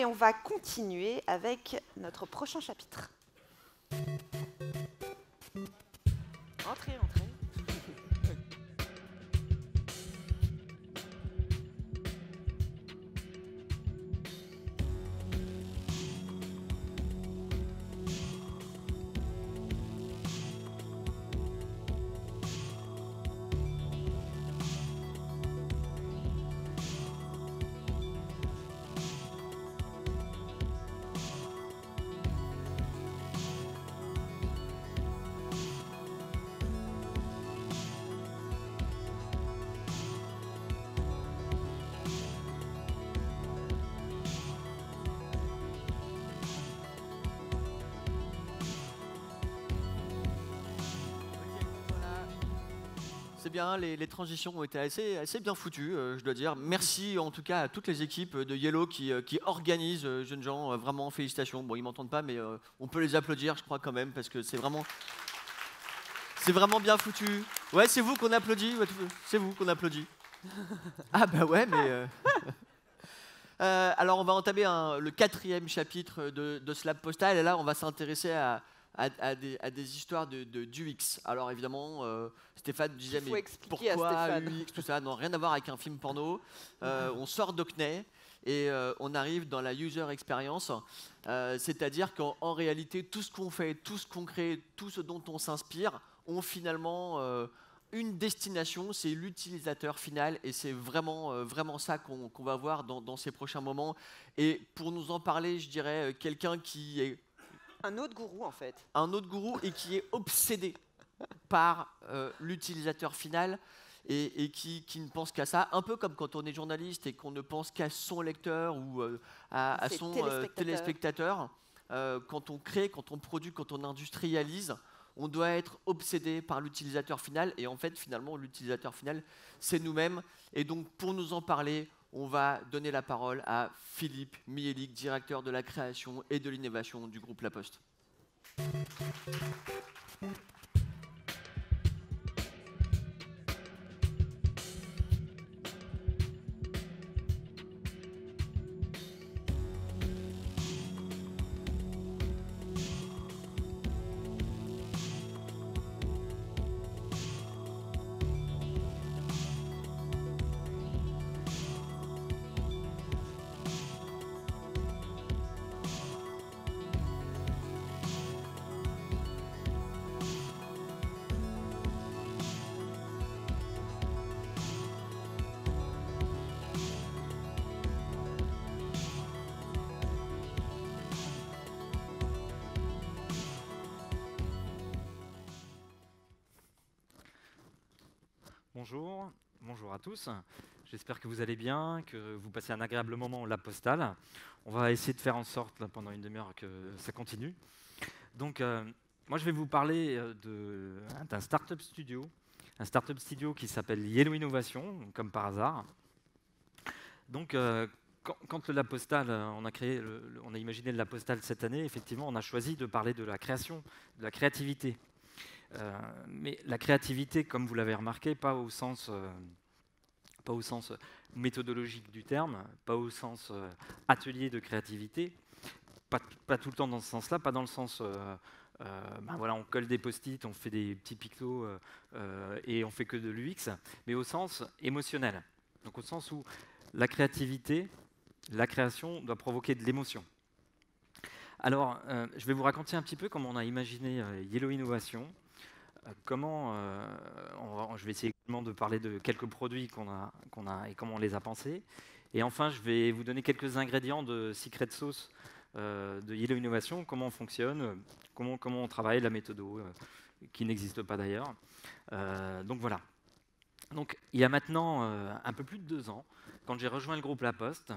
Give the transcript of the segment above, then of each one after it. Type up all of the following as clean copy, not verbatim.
on va continuer avec notre prochain chapitre. Entrez, entrez. C'est bien, les transitions ont été assez bien foutues, je dois dire. Merci en tout cas à toutes les équipes de Yellow qui organisent jeunes gens. Vraiment, félicitations. Bon, ils m'entendent pas, mais on peut les applaudir, je crois quand même, parce que c'est vraiment bien foutu. Ouais, c'est vous qu'on applaudit. Ouais, c'est vous qu'on applaudit. Ah bah ouais, mais... alors on va entamer le 4e chapitre de Slab Postal, et là on va s'intéresser à des histoires d'UX. Alors évidemment, Stéphane disait mais pourquoi UX, tout ça, non, rien à voir avec un film porno. On sort d'Hockney et on arrive dans la user experience, c'est-à-dire qu'en réalité tout ce qu'on fait, tout ce qu'on crée, tout ce dont on s'inspire ont finalement une destination, c'est l'utilisateur final, et c'est vraiment ça qu'on va voir dans ces prochains moments. Et pour nous en parler, je dirais quelqu'un qui est un autre gourou en fait. Un autre gourou et qui est obsédé par l'utilisateur final et qui ne pense qu'à ça, un peu comme quand on est journaliste et qu'on ne pense qu'à son lecteur ou à son téléspectateur. Quand on crée, quand on produit, quand on industrialise, on doit être obsédé par l'utilisateur final, et en fait finalement l'utilisateur final c'est nous-mêmes. Et donc pour nous en parler, on va donner la parole à Philippe Miélic, directeur de la création et de l'innovation du groupe La Poste. Bonjour à tous. J'espère que vous allez bien, que vous passez un agréable moment La Postale. On va essayer de faire en sorte là, pendant une demi-heure que ça continue. Donc, moi je vais vous parler d'un startup studio, un startup studio qui s'appelle Yellow Innovation, comme par hasard. Donc, quand le La Postale, on a imaginé le La Postale cette année, effectivement, on a choisi de parler de la création, de la créativité. Mais la créativité, comme vous l'avez remarqué, pas au sens méthodologique du terme, pas au sens atelier de créativité, pas tout le temps dans ce sens-là, pas dans le sens voilà, on colle des post-it, on fait des petits pictos et on fait que de l'UX, mais au sens émotionnel. Donc au sens où la créativité, la création doit provoquer de l'émotion. Alors, je vais vous raconter un petit peu comment on a imaginé Yellow Innovation. Je vais essayer également de parler de quelques produits qu'on a et comment on les a pensés. Et enfin, je vais vous donner quelques ingrédients de Secret Sauce de Yellow Innovation, comment on fonctionne, comment on travaille, la méthode qui n'existe pas d'ailleurs. Donc voilà. Donc, il y a maintenant un peu plus de 2 ans, quand j'ai rejoint le groupe La Poste,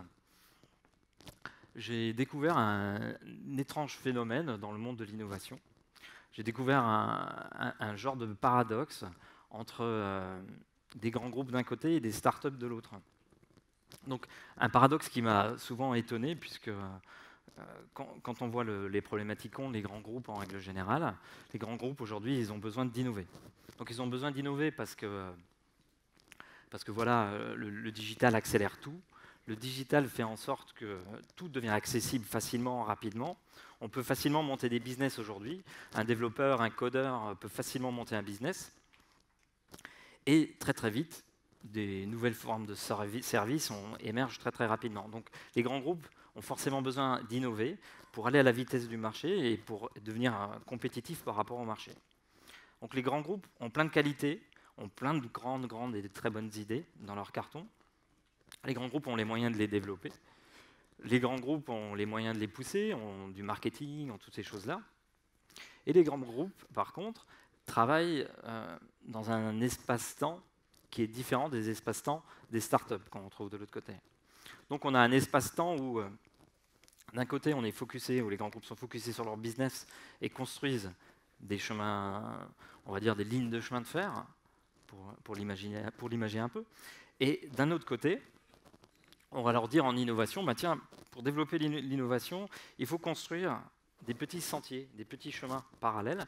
j'ai découvert un étrange phénomène dans le monde de l'innovation. J'ai découvert un genre de paradoxe entre des grands groupes d'un côté et des startups de l'autre. Donc, un paradoxe qui m'a souvent étonné, puisque quand on voit les problématiques qu'ont les grands groupes en règle générale, les grands groupes aujourd'hui, ils ont besoin d'innover. Donc, ils ont besoin d'innover parce que voilà, le digital accélère tout. Le digital fait en sorte que tout devient accessible facilement, rapidement. On peut facilement monter des business aujourd'hui. Un développeur, un codeur peut facilement monter un business. Et très très vite, des nouvelles formes de services émergent très très rapidement. Donc les grands groupes ont forcément besoin d'innover pour aller à la vitesse du marché et pour devenir compétitifs par rapport au marché. Donc les grands groupes ont plein de qualités, ont plein de grandes et de très bonnes idées dans leur carton. Les grands groupes ont les moyens de les développer. Les grands groupes ont les moyens de les pousser, ont du marketing, ont toutes ces choses-là. Et les grands groupes, par contre, travaillent dans un espace-temps qui est différent des espaces-temps des startups qu'on trouve de l'autre côté. Donc on a un espace-temps où, d'un côté, on est focusé, où les grands groupes sont focusés sur leur business et construisent des chemins, on va dire des lignes de chemin de fer, pour l'imaginer un peu. Et d'un autre côté, on va leur dire en innovation, bah tiens, pour développer l'innovation, il faut construire des petits sentiers, des petits chemins parallèles.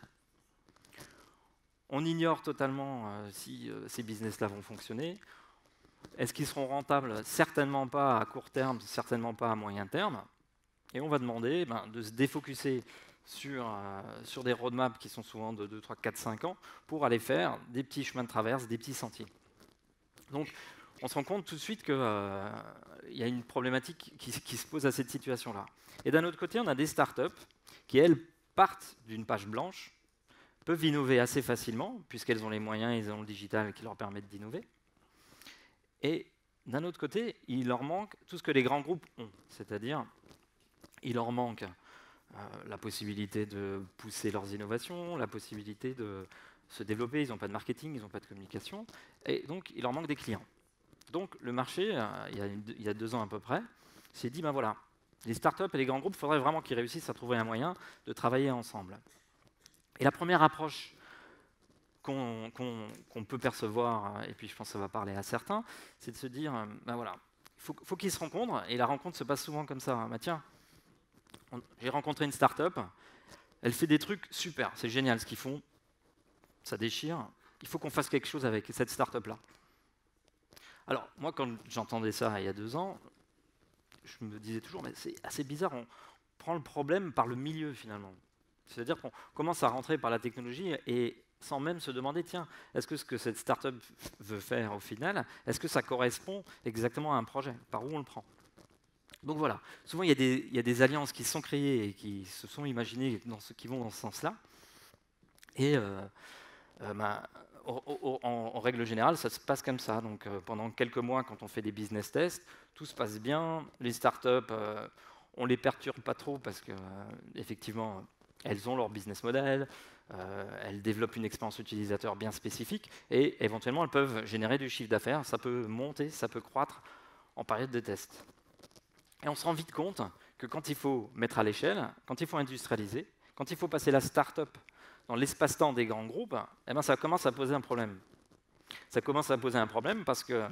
On ignore totalement si ces business-là vont fonctionner. Est-ce qu'ils seront rentables? Certainement pas à court terme, certainement pas à moyen terme. Et on va demander de se défocuser sur des roadmaps qui sont souvent de 2, 3, 4, 5 ans pour aller faire des petits chemins de traverse, des petits sentiers. Donc, on se rend compte tout de suite qu'il y a une problématique qui se pose à cette situation-là. Et d'un autre côté, on a des startups qui, elles, partent d'une page blanche, peuvent innover assez facilement, puisqu'elles ont les moyens, elles ont le digital qui leur permettent d'innover. Et d'un autre côté, il leur manque tout ce que les grands groupes ont, c'est-à-dire il leur manque la possibilité de pousser leurs innovations, la possibilité de se développer, ils n'ont pas de marketing, ils n'ont pas de communication, et donc il leur manque des clients. Donc le marché, il y a 2 ans à peu près, s'est dit, ben voilà, les startups et les grands groupes, il faudrait vraiment qu'ils réussissent à trouver un moyen de travailler ensemble. Et la première approche qu'on peut percevoir, et puis je pense que ça va parler à certains, c'est de se dire, ben voilà, il faut qu'ils se rencontrent, et la rencontre se passe souvent comme ça. Ben tiens, j'ai rencontré une startup, elle fait des trucs super, c'est génial ce qu'ils font, ça déchire, il faut qu'on fasse quelque chose avec cette startup-là. Alors, moi, quand j'entendais ça il y a 2 ans, je me disais toujours, mais c'est assez bizarre, on prend le problème par le milieu finalement. C'est-à-dire qu'on commence à rentrer par la technologie et sans même se demander, tiens, est-ce que ce que cette startup veut faire au final, est-ce que ça correspond exactement à un projet? Par où on le prend? Donc voilà, souvent il y a des alliances qui se sont créées et qui se sont imaginées qui vont dans ce sens-là. Et en règle générale, ça se passe comme ça. Donc pendant quelques mois, quand on fait des business tests, tout se passe bien. Les startups, on les perturbe pas trop parce que effectivement, elles ont leur business model, elles développent une expérience utilisateur bien spécifique et éventuellement elles peuvent générer du chiffre d'affaires. Ça peut monter, ça peut croître en période de test. Et on se rend vite compte que quand il faut mettre à l'échelle, quand il faut industrialiser, quand il faut passer la start-up dans l'espace-temps des grands groupes, eh ben ça commence à poser un problème. Ça commence à poser un problème parce que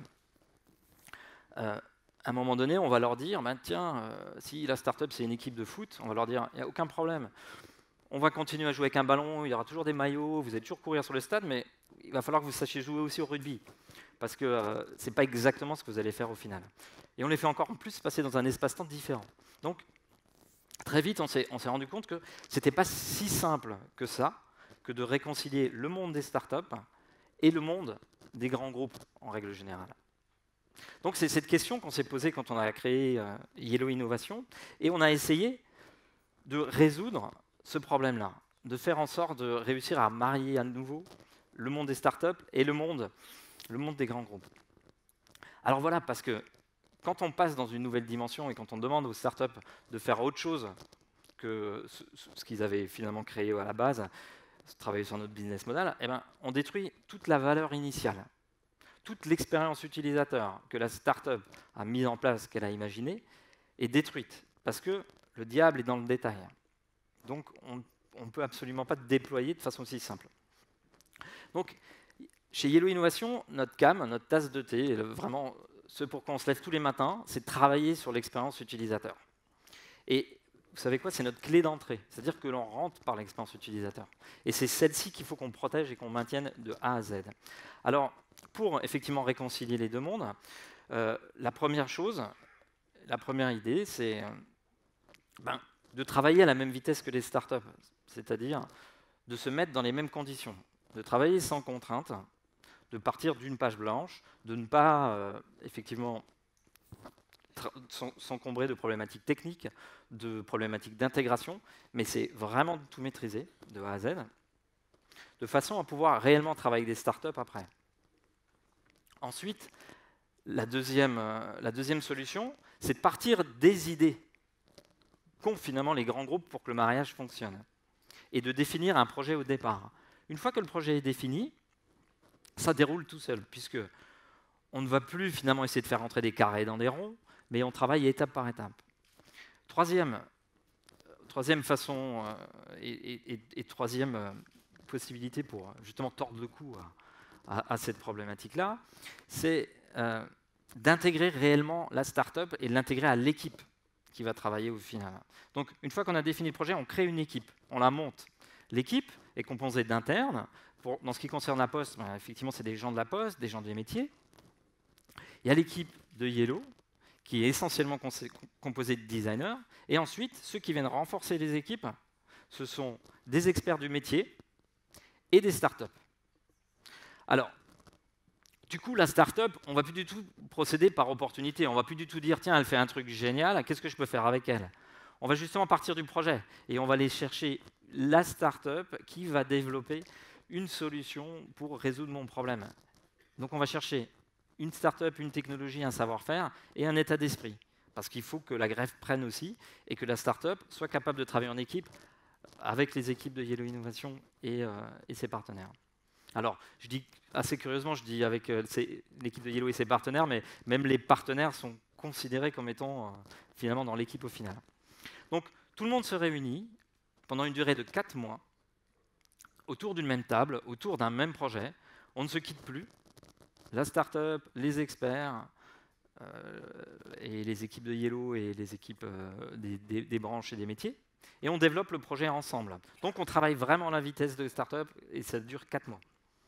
à un moment donné, on va leur dire, tiens, si la start-up c'est une équipe de foot, on va leur dire, il n'y a aucun problème. On va continuer à jouer avec un ballon, il y aura toujours des maillots, vous allez toujours courir sur le stade, mais il va falloir que vous sachiez jouer aussi au rugby. Parce que ce n'est pas exactement ce que vous allez faire au final. Et on les fait encore plus passer dans un espace-temps différent. Donc, très vite, on s'est rendu compte que ce n'était pas si simple que ça, que de réconcilier le monde des startups et le monde des grands groupes, en règle générale. Donc, c'est cette question qu'on s'est posée quand on a créé Yellow Innovation, et on a essayé de résoudre ce problème-là, de faire en sorte de réussir à marier à nouveau le monde des startups et le monde des grands groupes. Alors voilà, parce que quand on passe dans une nouvelle dimension et quand on demande aux startups de faire autre chose que ce qu'ils avaient finalement créé à la base, travailler sur notre business model, eh ben, on détruit toute la valeur initiale. Toute l'expérience utilisateur que la startup a mise en place, qu'elle a imaginée, est détruite. Parce que le diable est dans le détail. Donc on ne peut absolument pas déployer de façon aussi simple. Donc, chez Yellow Innovation, notre CAM, notre tasse de thé, vraiment ce pour quoi on se lève tous les matins, c'est de travailler sur l'expérience utilisateur. Et vous savez quoi, c'est notre clé d'entrée, c'est-à-dire que l'on rentre par l'expérience utilisateur. Et c'est celle-ci qu'il faut qu'on protège et qu'on maintienne de A à Z. Alors, pour effectivement réconcilier les deux mondes, la première chose, la première idée, c'est de travailler à la même vitesse que les startups, c'est-à-dire de se mettre dans les mêmes conditions, de travailler sans contrainte, de partir d'une page blanche, de ne pas effectivement s'encombrer de problématiques techniques, de problématiques d'intégration, mais c'est vraiment de tout maîtriser de A à Z, de façon à pouvoir réellement travailler avec des startups après. Ensuite, la deuxième solution, c'est de partir des idées qu'ont finalement les grands groupes pour que le mariage fonctionne, et de définir un projet au départ. Une fois que le projet est défini, ça déroule tout seul, puisque on ne va plus finalement essayer de faire rentrer des carrés dans des ronds, mais on travaille étape par étape. Troisième façon et troisième possibilité pour justement tordre le cou à cette problématique-là, c'est d'intégrer réellement la start-up et de l'intégrer à l'équipe qui va travailler au final. Donc, une fois qu'on a défini le projet, on crée une équipe, on la monte. L'équipe est composée d'internes. Dans ce qui concerne la Poste, effectivement, c'est des gens de la Poste, des gens des métiers. Il y a l'équipe de Yellow, qui est essentiellement composée de designers. Et ensuite, ceux qui viennent renforcer les équipes, ce sont des experts du métier et des startups. Alors, du coup, la startup, on ne va plus du tout procéder par opportunité. On ne va plus du tout dire, tiens, elle fait un truc génial, qu'est-ce que je peux faire avec elle? On va justement partir du projet et on va aller chercher la startup qui va développer une solution pour résoudre mon problème. Donc, on va chercher une startup, une technologie, un savoir-faire et un état d'esprit. Parce qu'il faut que la greffe prenne aussi et que la startup soit capable de travailler en équipe avec les équipes de Yellow Innovation et ses partenaires. Alors, je dis assez curieusement, je dis avec l'équipe de Yellow et ses partenaires, mais même les partenaires sont considérés comme étant finalement dans l'équipe au final. Donc, tout le monde se réunit pendant une durée de 4 mois autour d'une même table, autour d'un même projet. On ne se quitte plus. La start-up, les experts et les équipes de Yellow et les équipes des branches et des métiers. Et on développe le projet ensemble. Donc, on travaille vraiment à la vitesse de start-up et ça dure 4 mois.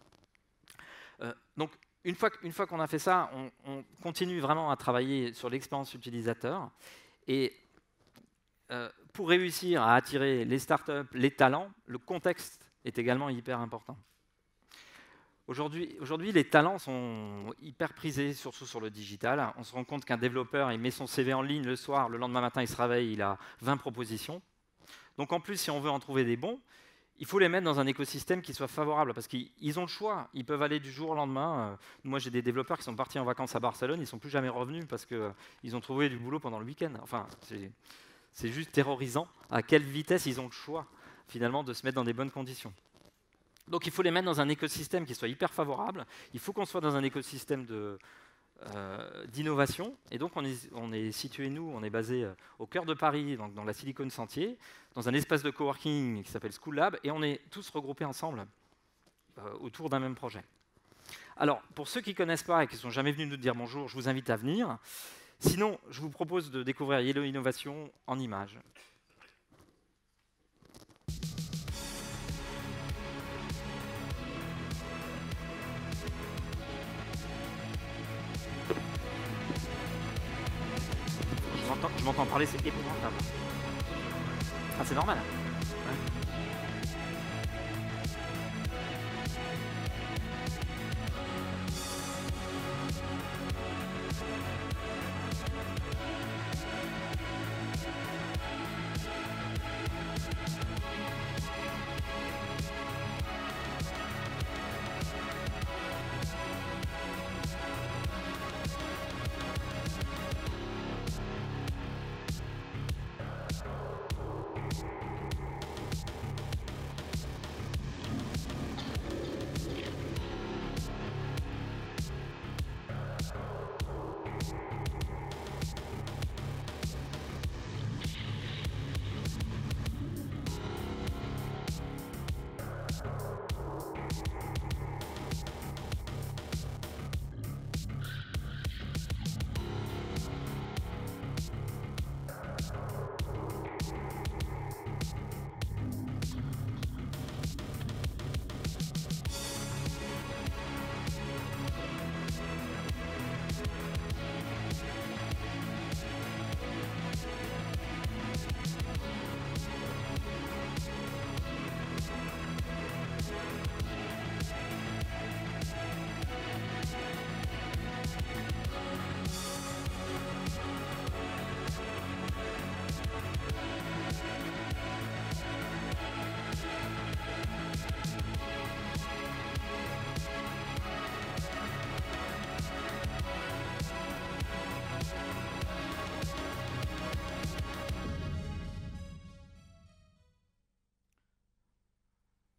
Donc, une fois qu'on a fait ça, on continue vraiment à travailler sur l'expérience utilisateur. Et pour réussir à attirer les startups, les talents, le contexte est également hyper important. Aujourd'hui, les talents sont hyper prisés, surtout sur le digital. On se rend compte qu'un développeur, il met son CV en ligne le soir, le lendemain matin, il se réveille, il a 20 propositions. Donc en plus, si on veut en trouver des bons, il faut les mettre dans un écosystème qui soit favorable, parce qu'ils ont le choix. Ils peuvent aller du jour au lendemain. Moi, j'ai des développeurs qui sont partis en vacances à Barcelone, ils ne sont plus jamais revenus parce qu'ils ont trouvé du boulot pendant le week-end. Enfin, c'est juste terrorisant à quelle vitesse ils ont le choix, finalement, de se mettre dans des bonnes conditions. Donc il faut les mettre dans un écosystème qui soit hyper favorable. Il faut qu'on soit dans un écosystème d'innovation. Et donc on est situé, nous, on est basé au cœur de Paris, donc dans la Silicon Sentier, dans un espace de coworking qui s'appelle School Lab, et on est tous regroupés ensemble autour d'un même projet. Alors, pour ceux qui ne connaissent pas et qui ne sont jamais venus nous dire bonjour, je vous invite à venir. Sinon, je vous propose de découvrir Yellow Innovation en images. Je m'entends parler, c'est épouvantable. Ah, c'est normal. Ouais.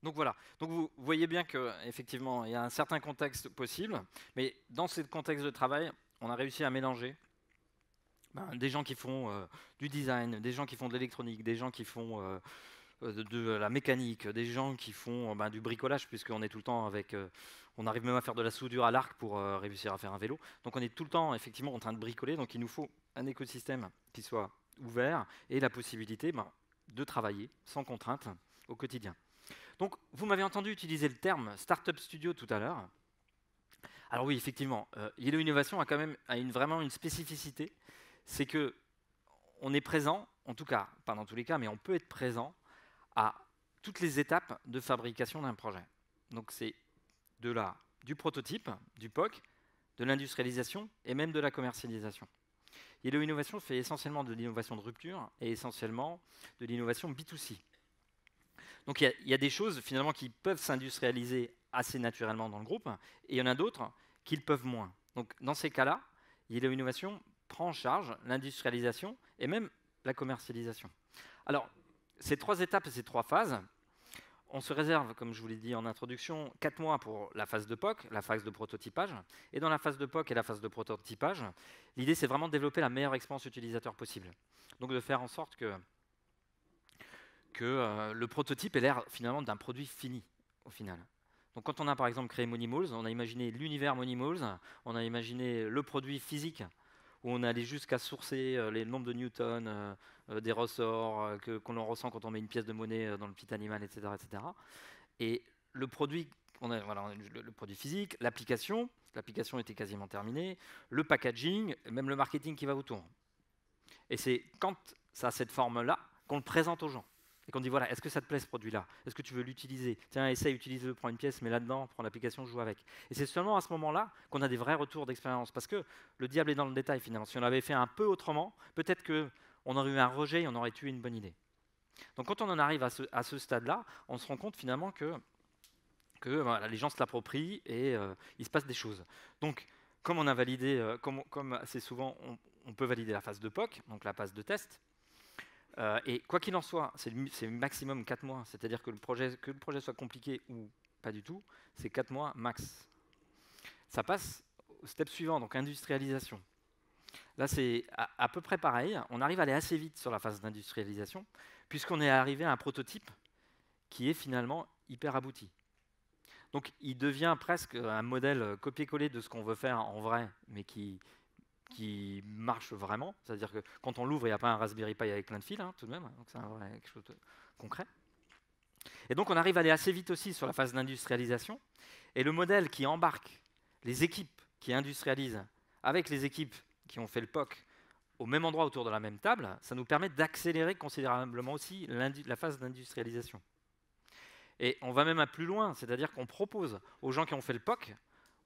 Donc voilà, donc vous voyez bien qu'effectivement, il y a un certain contexte possible, mais dans ce contexte de travail, on a réussi à mélanger des gens qui font du design, des gens qui font de l'électronique, des gens qui font de la mécanique, des gens qui font du bricolage, puisqu'on est tout le temps avec... on arrive même à faire de la soudure à l'arc pour réussir à faire un vélo. Donc on est tout le temps effectivement en train de bricoler, donc il nous faut un écosystème qui soit ouvert et la possibilité de travailler sans contrainte au quotidien. Donc, vous m'avez entendu utiliser le terme Startup Studio tout à l'heure. Alors oui, effectivement, Yellow Innovation a quand même vraiment une spécificité, c'est que on est présent, en tout cas, pas dans tous les cas, mais on peut être présent à toutes les étapes de fabrication d'un projet. Donc c'est du prototype, du POC, de l'industrialisation et même de la commercialisation. Yellow Innovation fait essentiellement de l'innovation de rupture et essentiellement de l'innovation B2C. Donc il y a des choses finalement qui peuvent s'industrialiser assez naturellement dans le groupe, et il y en a d'autres qui le peuvent moins. Donc dans ces cas-là, Yellow Innovation prend en charge l'industrialisation et même la commercialisation. Alors, ces 3 étapes et ces 3 phases, on se réserve, comme je vous l'ai dit en introduction, 4 mois pour la phase de POC, la phase de prototypage. Et dans la phase de POC et la phase de prototypage, l'idée c'est vraiment de développer la meilleure expérience utilisateur possible. Donc de faire en sorte que le prototype ait l'air finalement d'un produit fini au final. Donc quand on a par exemple créé Monimoles, on a imaginé l'univers Monimoles, on a imaginé le produit physique où on allait jusqu'à sourcer les nombres de newtons, des ressorts qu'on ressent quand on met une pièce de monnaie dans le petit animal, etc. etc. Et le produit, le produit physique, l'application était quasiment terminée, le packaging, même le marketing qui va autour. Et c'est quand ça a cette forme-là qu'on le présente aux gens. Et qu'on dit, voilà, est-ce que ça te plaît ce produit-là? Est-ce que tu veux l'utiliser? Tiens, essaye, utilise-le, prends une pièce, mets là-dedans, prends l'application, joue avec. Et c'est seulement à ce moment-là qu'on a des vrais retours d'expérience. Parce que le diable est dans le détail, finalement. Si on avait fait un peu autrement, peut-être qu'on aurait eu un rejet et on aurait eu une bonne idée. Donc quand on en arrive à ce stade-là, on se rend compte finalement que voilà, les gens se l'approprient et il se passe des choses. Donc, comme on a validé, comme assez souvent, on peut valider la phase de POC, donc la phase de test. Et quoi qu'il en soit, c'est maximum 4 mois, c'est-à-dire que le projet soit compliqué ou pas du tout, c'est 4 mois max. Ça passe au step suivant, donc industrialisation. Là, c'est à peu près pareil, on arrive à aller assez vite sur la phase d'industrialisation, puisqu'on est arrivé à un prototype qui est finalement hyper abouti. Donc il devient presque un modèle copier-coller de ce qu'on veut faire en vrai, mais qui marche vraiment, c'est-à-dire que quand on l'ouvre, il n'y a pas un Raspberry Pi avec plein de fils, tout de même, donc c'est quelque chose de concret. Et donc on arrive à aller assez vite aussi sur la phase d'industrialisation, et le modèle qui embarque les équipes qui industrialisent avec les équipes qui ont fait le POC au même endroit autour de la même table, ça nous permet d'accélérer considérablement aussi la phase d'industrialisation. Et on va même à plus loin, c'est-à-dire qu'on propose aux gens qui ont fait le POC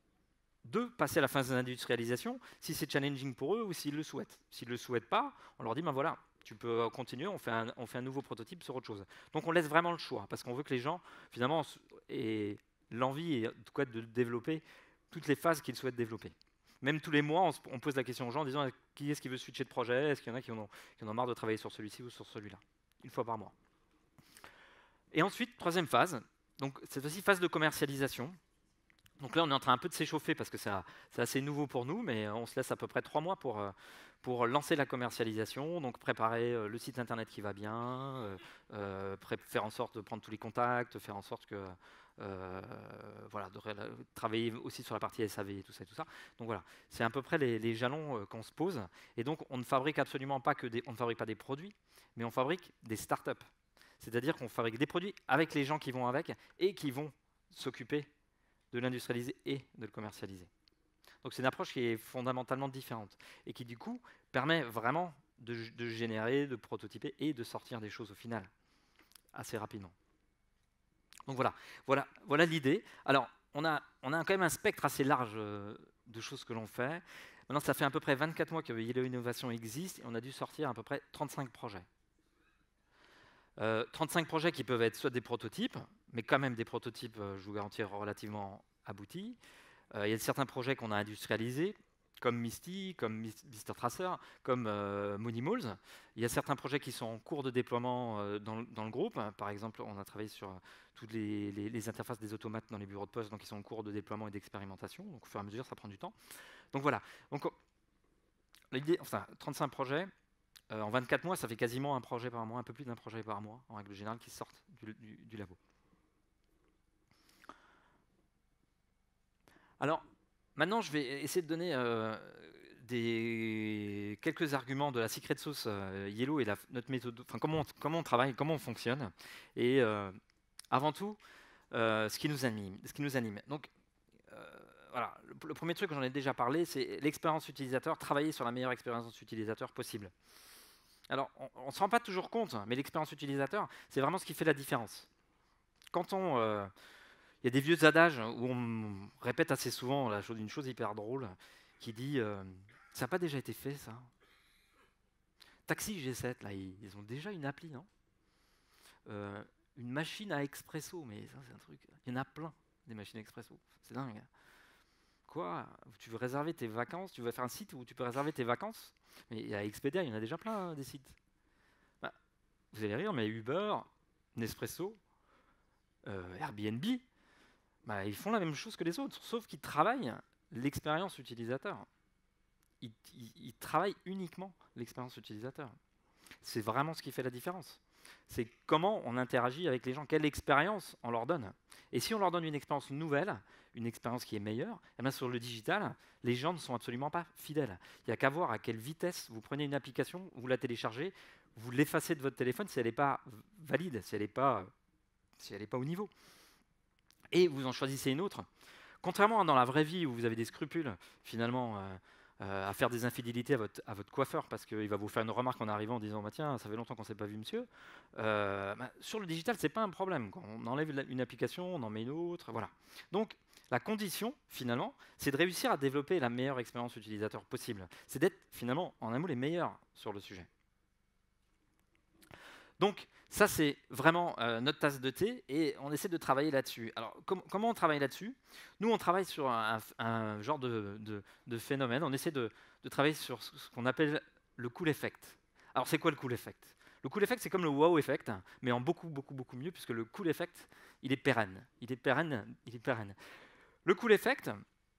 de passer à la phase d'industrialisation si c'est challenging pour eux ou s'ils le souhaitent. S'ils ne le souhaitent pas, on leur dit, ben voilà, tu peux continuer, on fait un nouveau prototype sur autre chose. Donc on laisse vraiment le choix, parce qu'on veut que les gens, finalement, aient l'envie, en tout cas, de développer toutes les phases qu'ils souhaitent développer. Même tous les mois, on pose la question aux gens en disant, qui est-ce qui veut switcher de projet? Est-ce qu'il y en a qui en ont marre de travailler sur celui-ci ou sur celui-là? Une fois par mois. Et ensuite, troisième phase, donc cette fois-ci, phase de commercialisation. Donc là, on est en train un peu de s'échauffer parce que c'est assez nouveau pour nous, mais on se laisse à peu près 3 mois pour lancer la commercialisation, donc préparer le site internet qui va bien, faire en sorte de prendre tous les contacts, faire en sorte que voilà, de travailler aussi sur la partie SAV et tout ça et tout ça. Donc voilà, c'est à peu près les jalons qu'on se pose. Et donc on ne fabrique absolument pas on ne fabrique pas des produits, mais on fabrique des startups. C'est-à-dire qu'on fabrique des produits avec les gens qui vont avec et qui vont s'occuper de l'industrialiser et de le commercialiser. Donc c'est une approche qui est fondamentalement différente et qui du coup permet vraiment de générer, de prototyper et de sortir des choses au final assez rapidement. Donc voilà l'idée. Alors on a quand même un spectre assez large de choses que l'on fait. Maintenant ça fait à peu près 24 mois que Yellow Innovation existe et on a dû sortir à peu près 35 projets. 35 projets qui peuvent être soit des prototypes, mais quand même des prototypes, je vous garantis, relativement aboutis. Il y a certains projets qu'on a industrialisés, comme Misty, comme Mr Tracer, comme Monimals. Il y a certains projets qui sont en cours de déploiement dans le groupe. Par exemple, on a travaillé sur toutes les interfaces des automates dans les bureaux de poste, donc ils sont en cours de déploiement et d'expérimentation. Donc au fur et à mesure, ça prend du temps. Donc voilà. Donc, l'idée, enfin, 35 projets. En 24 mois, ça fait quasiment un projet par mois, un peu plus d'un projet par mois, en règle générale, qui sortent du labo. Alors, maintenant, je vais essayer de donner quelques arguments de la secret sauce Yellow et notre méthode, enfin comment on travaille, comment on fonctionne, et avant tout, ce qui nous anime. Donc, voilà, le premier truc, j'en ai déjà parlé, c'est l'expérience utilisateur, travailler sur la meilleure expérience utilisateur possible. Alors, on ne se rend pas toujours compte, mais l'expérience utilisateur, c'est vraiment ce qui fait la différence. Quand il y a des vieux adages où on répète assez souvent une chose hyper drôle qui dit ça n'a pas déjà été fait, ça. Taxi G7, là, ils ont déjà une appli, non? Une machine à expresso, mais ça, c'est un truc. Il y en a plein, des machines à expresso. C'est dingue. Quoi? Tu veux réserver tes vacances? Tu veux faire un site où tu peux réserver tes vacances? Mais à Expedia, il y en a déjà plein, des sites. Bah, vous allez rire, mais Uber, Nespresso, Airbnb, bah, ils font la même chose que les autres, sauf qu'ils travaillent l'expérience utilisateur. Ils travaillent uniquement l'expérience utilisateur. C'est vraiment ce qui fait la différence. C'est comment on interagit avec les gens, quelle expérience on leur donne. Et si on leur donne une expérience nouvelle, une expérience qui est meilleure, eh bien sur le digital, les gens ne sont absolument pas fidèles. Il n'y a qu'à voir à quelle vitesse vous prenez une application, vous la téléchargez, vous l'effacez de votre téléphone si elle n'est pas valide, si elle n'est pas au niveau. Et vous en choisissez une autre. Contrairement à dans la vraie vie où vous avez des scrupules, finalement, à faire des infidélités à votre coiffeur parce qu'il va vous faire une remarque en arrivant en disant bah, « Tiens, ça fait longtemps qu'on ne s'est pas vu, monsieur sur le digital, ce n'est pas un problème. Quand on enlève une application, on en met une autre. Voilà. Donc, la condition, finalement, c'est de réussir à développer la meilleure expérience utilisateur possible. C'est d'être, finalement, en un mot, les meilleurs sur le sujet. Donc, ça, c'est vraiment notre tasse de thé et on essaie de travailler là-dessus. Alors, comment on travaille là-dessus? Nous, on travaille sur un genre de phénomène. On essaie de travailler sur ce qu'on appelle le cool effect. Alors, c'est quoi le cool effect? Le cool effect, c'est comme le wow effect, mais en beaucoup, beaucoup, beaucoup mieux, puisque le cool effect, il est pérenne. Il est pérenne. Le cool effect,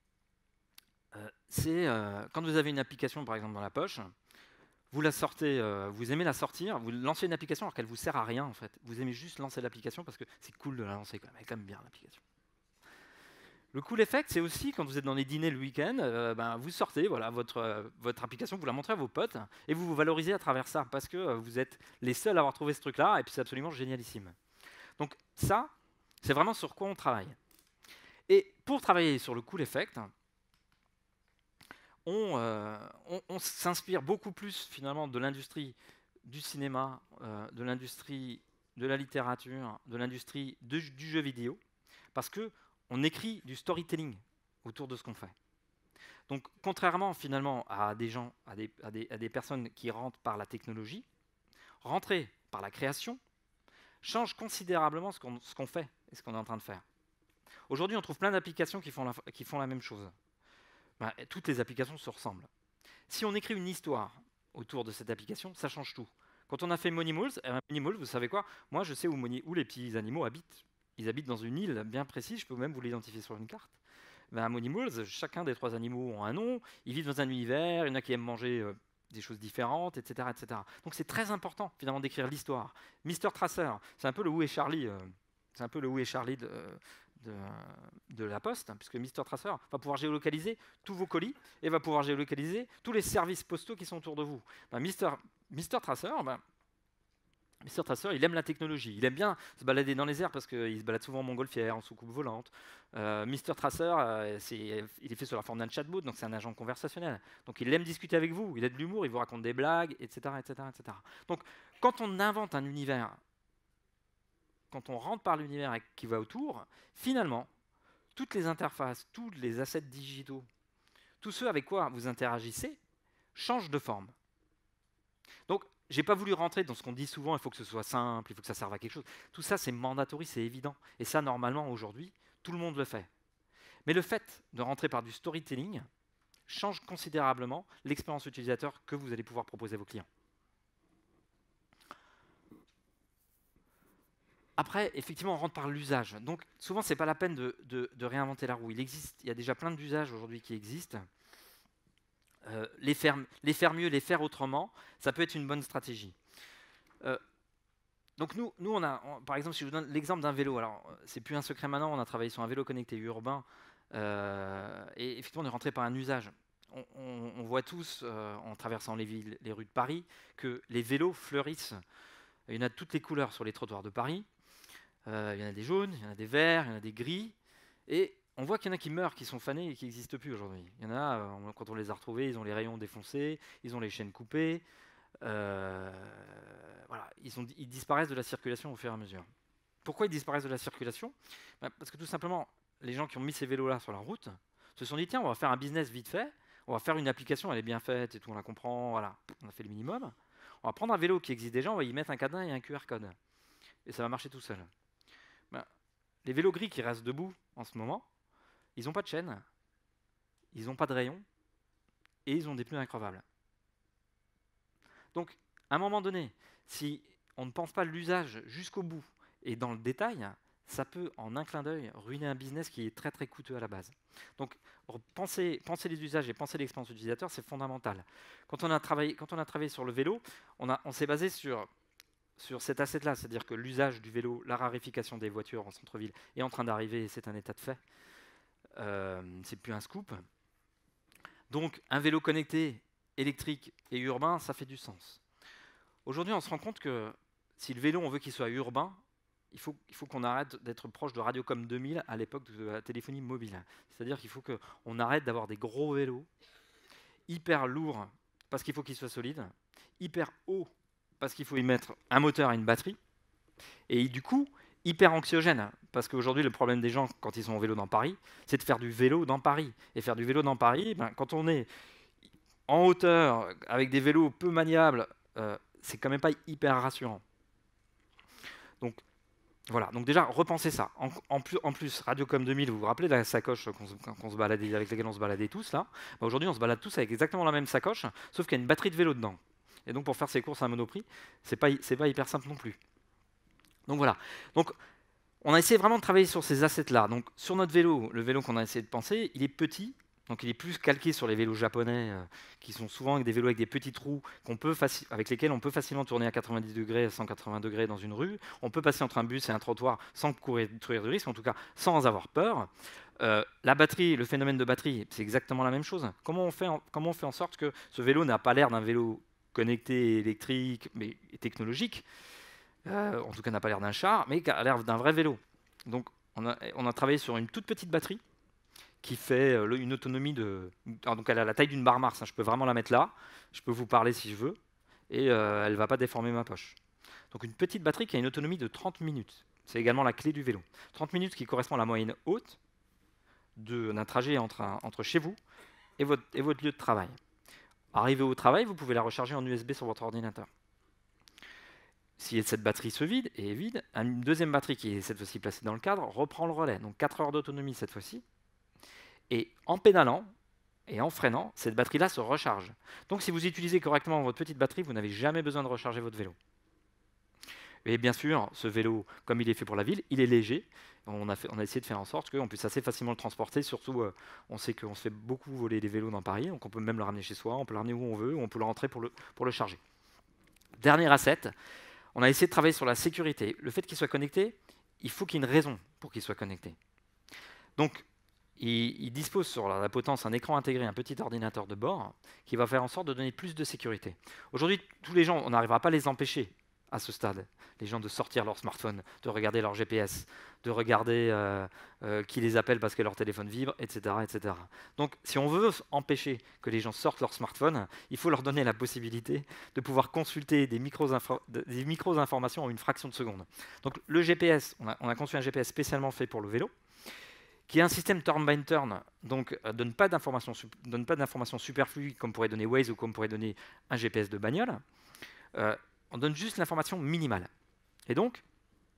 c'est quand vous avez une application, par exemple, dans la poche, vous la sortez, vous aimez la sortir, vous lancez une application alors qu'elle ne vous sert à rien en fait. Vous aimez juste lancer l'application parce que c'est cool de la lancer quand même, elle est quand même bien l'application. Le cool effect, c'est aussi quand vous êtes dans les dîners le week-end, vous sortez voilà, votre application, vous la montrez à vos potes et vous vous valorisez à travers ça parce que vous êtes les seuls à avoir trouvé ce truc-là et puis c'est absolument génialissime. Donc ça, c'est vraiment sur quoi on travaille. Et pour travailler sur le cool effect, on s'inspire beaucoup plus finalement de l'industrie du cinéma, de l'industrie de la littérature, de l'industrie du jeu vidéo, parce qu'on écrit du storytelling autour de ce qu'on fait. Donc contrairement finalement à des gens, à des personnes qui rentrent par la technologie, rentrer par la création change considérablement ce qu'on fait et ce qu'on est en train de faire. Aujourd'hui, on trouve plein d'applications qui font la même chose. Toutes les applications se ressemblent. Si on écrit une histoire autour de cette application, ça change tout. Quand on a fait Monimals, vous savez quoi? Moi, je sais où les petits animaux habitent. Ils habitent dans une île bien précise, je peux même vous l'identifier sur une carte. À Monimals, chacun des 3 animaux ont un nom, ils vivent dans un univers, il y en a qui aiment manger des choses différentes, etc. etc. Donc c'est très important, finalement, d'écrire l'histoire. Mr Tracer, c'est un peu le Où est Charlie de la Poste, puisque Mr Tracer va pouvoir géolocaliser tous vos colis et va pouvoir géolocaliser tous les services postaux qui sont autour de vous. Mr Tracer, il aime la technologie, il aime bien se balader dans les airs parce qu'il se balade souvent en montgolfière, en soucoupe volante. Mr Tracer, il est fait sous la forme d'un chatbot, donc c'est un agent conversationnel. Donc il aime discuter avec vous, il a de l'humour, il vous raconte des blagues, etc., etc., etc. Donc quand on invente un univers, quand on rentre par l'univers qui va autour, finalement, toutes les interfaces, tous les assets digitaux, tous ceux avec quoi vous interagissez, changent de forme. Donc, je n'ai pas voulu rentrer dans ce qu'on dit souvent, il faut que ce soit simple, il faut que ça serve à quelque chose. Tout ça, c'est mandatory, c'est évident. Et ça, normalement, aujourd'hui, tout le monde le fait. Mais le fait de rentrer par du storytelling change considérablement l'expérience utilisateur que vous allez pouvoir proposer à vos clients. Après, effectivement, on rentre par l'usage. Donc, souvent, ce n'est pas la peine de réinventer la roue. Il y a déjà plein d'usages aujourd'hui qui existent. Les faire mieux, les faire autrement, ça peut être une bonne stratégie. Donc, nous par exemple, si je vous donne l'exemple d'un vélo, alors, c'est plus un secret maintenant, on a travaillé sur un vélo connecté urbain, et effectivement, on est rentré par un usage. On voit tous, en traversant les rues de Paris, que les vélos fleurissent. Il y en a de toutes les couleurs sur les trottoirs de Paris. Il y en a des jaunes, il y en a des verts, il y en a des gris. Et on voit qu'il y en a qui meurent, qui sont fanés et qui n'existent plus aujourd'hui. Il y en a, quand on les a retrouvés, ils ont les rayons défoncés, ils ont les chaînes coupées. Voilà, ils disparaissent de la circulation au fur et à mesure. Pourquoi ils disparaissent de la circulation ? Parce que tout simplement, les gens qui ont mis ces vélos-là sur la route se sont dit, tiens, on va faire un business vite fait, on va faire une application, elle est bien faite et tout, on la comprend, voilà, on a fait le minimum. On va prendre un vélo qui existe déjà, on va y mettre un cadenas et un QR code. Et ça va marcher tout seul. Les vélos gris qui restent debout en ce moment, ils n'ont pas de chaîne, ils n'ont pas de rayon, et ils ont des pneus increvables. Donc, à un moment donné, si on ne pense pas l'usage jusqu'au bout et dans le détail, ça peut, en un clin d'œil, ruiner un business qui est très très coûteux à la base. Donc, penser les usages et penser l'expérience utilisateur, c'est fondamental. Quand on a travaillé sur le vélo, on s'est basé sur cet asset-là, c'est-à-dire que l'usage du vélo, la raréfication des voitures en centre-ville est en train d'arriver et c'est un état de fait. C'est plus un scoop. Donc, un vélo connecté, électrique et urbain, ça fait du sens. Aujourd'hui, on se rend compte que si le vélo, on veut qu'il soit urbain, il faut qu'on arrête d'être proche de Radiocom 2000 à l'époque de la téléphonie mobile. C'est-à-dire qu'il faut qu'on arrête d'avoir des gros vélos, hyper lourds, parce qu'il faut qu'ils soient solides, hyper hauts, parce qu'il faut y mettre un moteur et une batterie, et du coup, hyper anxiogène, parce qu'aujourd'hui, le problème des gens, quand ils sont en vélo dans Paris, c'est de faire du vélo dans Paris. Et faire du vélo dans Paris, quand on est en hauteur, avec des vélos peu maniables, c'est quand même pas hyper rassurant. Donc, voilà, donc déjà, repensez ça. En plus, Radiocom 2000, vous vous rappelez de la sacoche qu'on se baladait, avec laquelle on se baladait tous, là. Aujourd'hui, on se balade tous avec exactement la même sacoche, sauf qu'il y a une batterie de vélo dedans. Et donc, pour faire ses courses à Monoprix, c'est pas hyper simple non plus. Donc voilà. Donc, on a essayé vraiment de travailler sur ces assets-là. Donc, sur notre vélo, le vélo qu'on a essayé de penser, il est petit. Donc, il est plus calqué sur les vélos japonais, qui sont souvent des vélos avec des petits trous avec lesquels on peut facilement tourner à 90 degrés, à 180 degrés dans une rue. On peut passer entre un bus et un trottoir sans courir de risque, en tout cas sans avoir peur. La batterie, le phénomène de batterie, c'est exactement la même chose. Comment on fait en sorte que ce vélo n'a pas l'air d'un vélo connecté, électrique, mais technologique, en tout cas n'a pas l'air d'un char, mais qui a l'air d'un vrai vélo. Donc on a travaillé sur une toute petite batterie qui fait une autonomie donc elle a la taille d'une barre Mars, hein, je peux vraiment la mettre là, je peux vous parler si je veux, et elle ne va pas déformer ma poche. Donc une petite batterie qui a une autonomie de 30 minutes. C'est également la clé du vélo. 30 minutes qui correspond à la moyenne haute d'un trajet entre chez vous et votre lieu de travail. Arrivé au travail, vous pouvez la recharger en USB sur votre ordinateur. Si cette batterie est vide, une deuxième batterie qui est cette fois-ci placée dans le cadre reprend le relais. Donc 4 heures d'autonomie cette fois-ci. Et en pédalant et en freinant, cette batterie-là se recharge. Donc si vous utilisez correctement votre petite batterie, vous n'avez jamais besoin de recharger votre vélo. Et bien sûr, ce vélo, comme il est fait pour la ville, il est léger. On a essayé de faire en sorte qu'on puisse assez facilement le transporter. Surtout, on sait qu'on se fait beaucoup voler des vélos dans Paris, donc on peut même le ramener chez soi, on peut le ramener où on veut, ou on peut le rentrer pour le charger. Dernier asset, on a essayé de travailler sur la sécurité. Le fait qu'il soit connecté, il faut qu'il y ait une raison pour qu'il soit connecté. Donc, il dispose sur la potence un écran intégré, un petit ordinateur de bord, qui va faire en sorte de donner plus de sécurité. Aujourd'hui, tous les gens, on n'arrivera pas à les empêcher à ce stade, les gens de sortir leur smartphone, de regarder leur GPS, de regarder qui les appelle parce que leur téléphone vibre, etc., etc. Donc, si on veut empêcher que les gens sortent leur smartphone, il faut leur donner la possibilité de pouvoir consulter des micros-informations en une fraction de seconde. Donc, le GPS, on a conçu un GPS spécialement fait pour le vélo, qui est un système turn by turn, donc donne pas d'informations superflues comme pourrait donner Waze ou comme pourrait donner un GPS de bagnole. On donne juste l'information minimale. Et donc,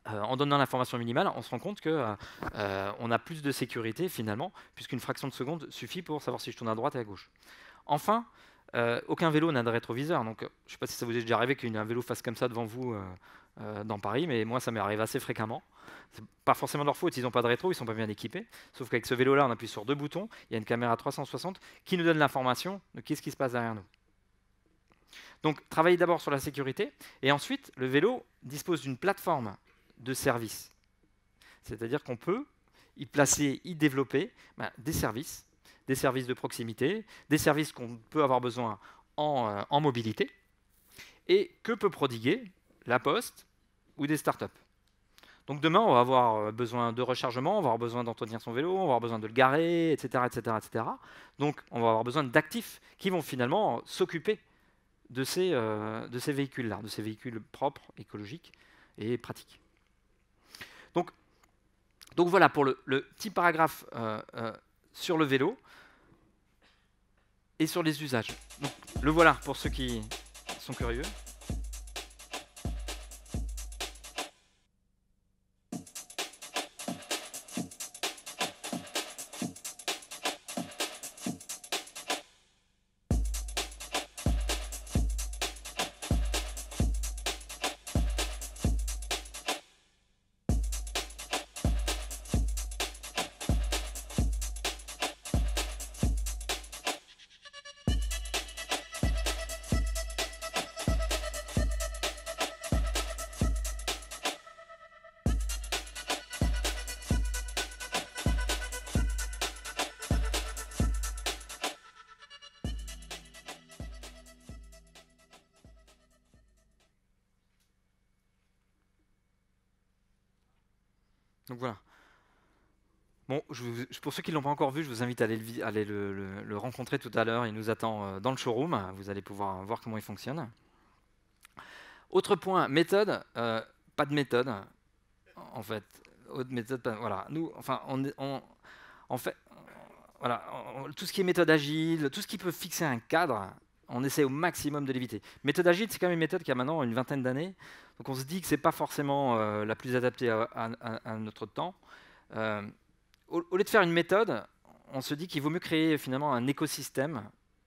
en donnant l'information minimale, on se rend compte qu'on a plus de sécurité finalement, puisqu'une fraction de seconde suffit pour savoir si je tourne à droite et à gauche. Enfin, aucun vélo n'a de rétroviseur, donc je ne sais pas si ça vous est déjà arrivé qu'un vélo fasse comme ça devant vous dans Paris, mais moi ça m'est arrivé assez fréquemment. C'est pas forcément de leur faute, ils n'ont pas de rétro, ils sont pas bien équipés, sauf qu'avec ce vélo-là, on appuie sur 2 boutons, il y a une caméra 360 qui nous donne l'information de qu'est-ce qui se passe derrière nous. Donc travaillez d'abord sur la sécurité, et ensuite le vélo dispose d'une plateforme de services. C'est-à-dire qu'on peut y placer, y développer des services de proximité, des services qu'on peut avoir besoin en mobilité, et que peut prodiguer la Poste ou des startups. Donc demain, on va avoir besoin de rechargement, on va avoir besoin d'entretenir son vélo, on va avoir besoin de le garer, etc., etc., etc. Donc on va avoir besoin d'actifs qui vont finalement s'occuper de ces véhicules-là, de ces véhicules propres, écologiques et pratiques. Donc voilà pour le petit paragraphe sur le vélo et sur les usages. Donc, le voilà pour ceux qui sont curieux. Donc voilà. Bon, pour ceux qui ne l'ont pas encore vu, je vous invite à aller le rencontrer tout à l'heure. Il nous attend dans le showroom. Vous allez pouvoir voir comment il fonctionne. Autre point, méthode. Pas de méthode, en fait. Autre méthode, voilà. Nous, enfin, en fait, voilà, tout ce qui est méthode agile, tout ce qui peut fixer un cadre, on essaie au maximum de l'éviter. Méthode agile, c'est quand même une méthode qui a maintenant une vingtaine d'années. Donc on se dit que ce n'est pas forcément la plus adaptée à notre temps. Au lieu de faire une méthode, on se dit qu'il vaut mieux créer finalement un écosystème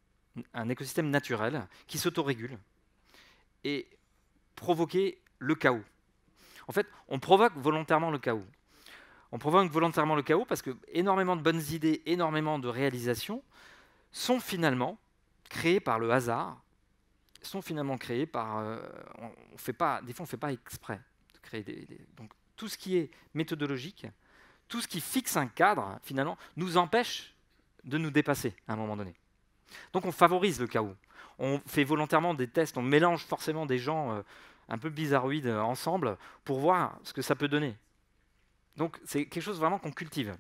naturel qui s'autorégule et provoquer le chaos. En fait, on provoque volontairement le chaos. On provoque volontairement le chaos parce que énormément de bonnes idées, énormément de réalisations sont finalement créées par le hasard, sont finalement créées par... des fois, on ne fait pas exprès de créer donc, tout ce qui est méthodologique, tout ce qui fixe un cadre, finalement, nous empêche de nous dépasser à un moment donné. Donc on favorise le chaos. On fait volontairement des tests, on mélange forcément des gens un peu bizarroïdes ensemble pour voir ce que ça peut donner. Donc c'est quelque chose vraiment qu'on cultive.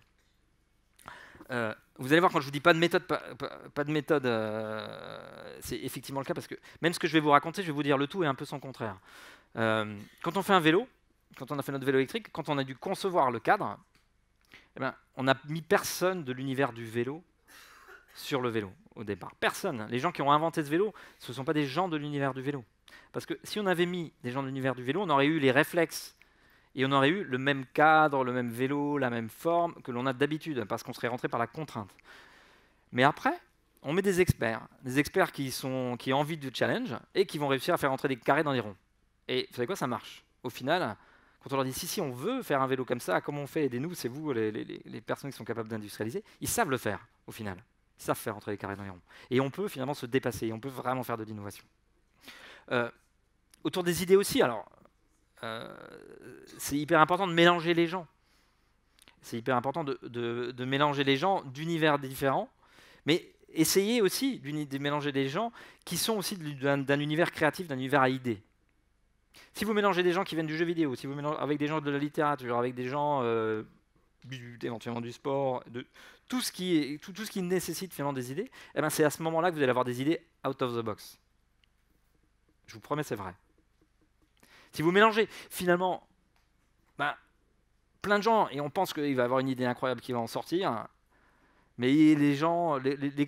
Vous allez voir, quand je vous dis pas de méthode, pas de méthode, c'est effectivement le cas, parce que même ce que je vais vous raconter, je vais vous dire le tout et un peu son contraire. Quand on fait un vélo, quand on a fait notre vélo électrique, quand on a dû concevoir le cadre, eh ben, on n'a mis personne de l'univers du vélo sur le vélo au départ. Personne. Les gens qui ont inventé ce vélo, ce ne sont pas des gens de l'univers du vélo. Parce que si on avait mis des gens de l'univers du vélo, on aurait eu les réflexes et on aurait eu le même cadre, le même vélo, la même forme que l'on a d'habitude, parce qu'on serait rentré par la contrainte. Mais après, on met des experts qui ont envie du challenge et qui vont réussir à faire rentrer des carrés dans les ronds. Et vous savez quoi, ça marche. Au final, quand on leur dit si on veut faire un vélo comme ça, comment on fait, aidez-nous, c'est vous les personnes qui sont capables d'industrialiser, ils savent le faire au final. Ils savent faire rentrer les carrés dans les ronds. Et on peut finalement se dépasser, on peut vraiment faire de l'innovation. Autour des idées aussi, alors, c'est hyper important de mélanger les gens. C'est hyper important de mélanger les gens d'univers différents, mais essayez aussi de mélanger des gens qui sont aussi d'un univers créatif, d'un univers à idées. Si vous mélangez des gens qui viennent du jeu vidéo, si vous mélangez avec des gens de la littérature, avec des gens éventuellement du sport, de tout ce qui nécessite finalement des idées, eh ben c'est à ce moment-là que vous allez avoir des idées out of the box. Je vous promets, c'est vrai. Si vous mélangez finalement plein de gens et on pense qu'il va y avoir une idée incroyable qui va en sortir, mais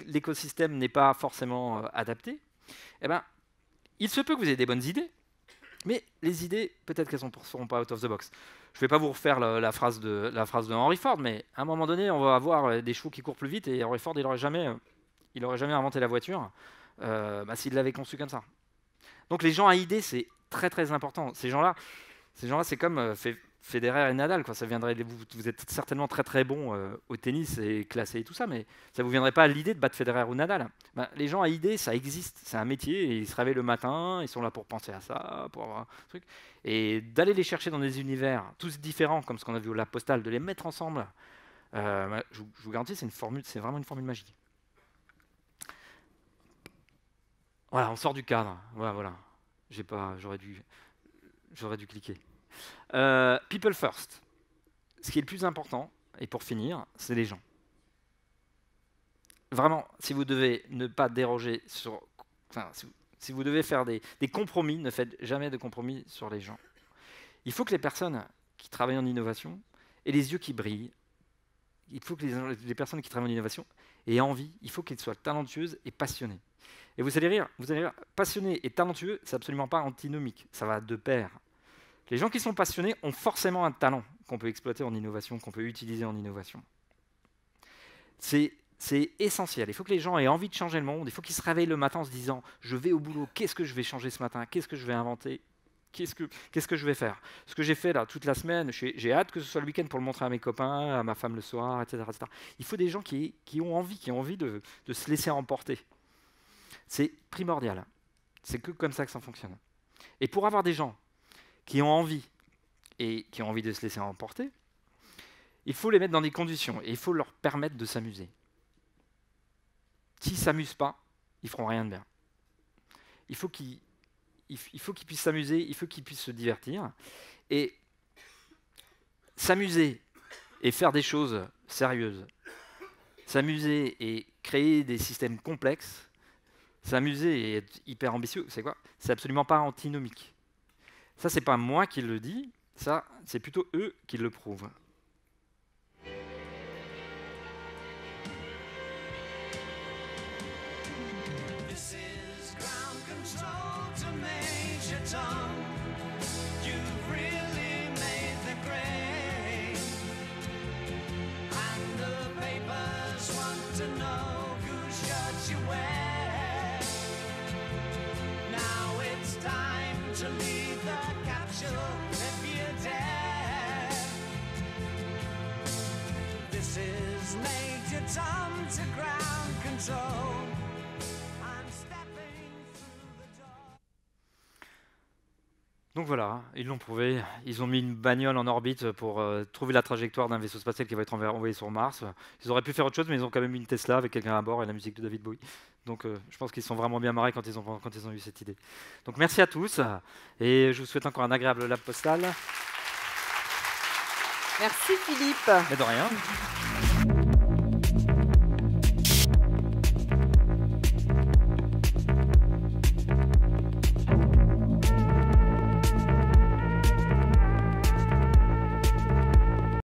l'écosystème n'est pas forcément adapté, eh ben, il se peut que vous ayez des bonnes idées, Mais les idées, peut-être qu'elles ne seront pas out of the box. Je ne vais pas vous refaire la phrase de Henry Ford, mais à un moment donné, on va avoir des chevaux qui courent plus vite, et Henry Ford, il n'aurait jamais inventé la voiture s'il l'avait conçue comme ça. Donc les gens à idées, c'est très très important. Ces gens-là, c'est comme Federer et Nadal, quoi. Ça viendrait, vous êtes certainement très très bon au tennis et classé et tout ça, mais ça ne vous viendrait pas à l'idée de battre Federer ou Nadal. Les gens à idées, ça existe, c'est un métier, et ils se réveillent le matin, ils sont là pour penser à ça, pour avoir un truc. Et d'aller les chercher dans des univers tous différents, comme ce qu'on a vu au Lab Postal, de les mettre ensemble, je vous garantis, c'est vraiment une formule magique. Voilà, on sort du cadre. Voilà. J'aurais dû cliquer. People first. Ce qui est le plus important, et pour finir, c'est les gens. Vraiment, si vous devez ne pas déroger si vous devez faire des compromis, ne faites jamais de compromis sur les gens. Il faut que les personnes qui travaillent en innovation aient les yeux qui brillent. Il faut que les personnes qui travaillent en innovation aient envie. Il faut qu'elles soient talentueuses et passionnées. Et vous allez rire, passionné et talentueux, c'est absolument pas antinomique, ça va de pair. Les gens qui sont passionnés ont forcément un talent qu'on peut exploiter en innovation, qu'on peut utiliser en innovation. C'est essentiel, il faut que les gens aient envie de changer le monde, il faut qu'ils se réveillent le matin en se disant « je vais au boulot, qu'est-ce que je vais changer ce matin, qu'est-ce que je vais inventer, qu'est-ce que je vais faire ?» Ce que j'ai fait là toute la semaine, j'ai hâte que ce soit le week-end pour le montrer à mes copains, à ma femme le soir, etc. Il faut des gens qui ont envie de se laisser emporter. C'est primordial. C'est que comme ça que ça fonctionne. Et pour avoir des gens qui ont envie et qui ont envie de se laisser emporter, il faut les mettre dans des conditions et il faut leur permettre de s'amuser. S'ils ne s'amusent pas, ils ne feront rien de bien. Il faut qu'ils puissent s'amuser, il faut qu'ils puissent se divertir. Et s'amuser et faire des choses sérieuses, s'amuser et créer des systèmes complexes, s'amuser et être hyper ambitieux, c'est quoi? C'est absolument pas antinomique. Ça, c'est pas moi qui le dis, ça, c'est plutôt eux qui le prouvent. Donc voilà, ils l'ont prouvé. Ils ont mis une bagnole en orbite pour trouver la trajectoire d'un vaisseau spatial qui va être envoyé sur Mars. Ils auraient pu faire autre chose, mais ils ont quand même une Tesla avec quelqu'un à bord et la musique de David Bowie. Donc je pense qu'ils sont vraiment bien marrés quand ils ont eu cette idée. Donc merci à tous et je vous souhaite encore un agréable Lab Postal. Merci Philippe. Mais de rien.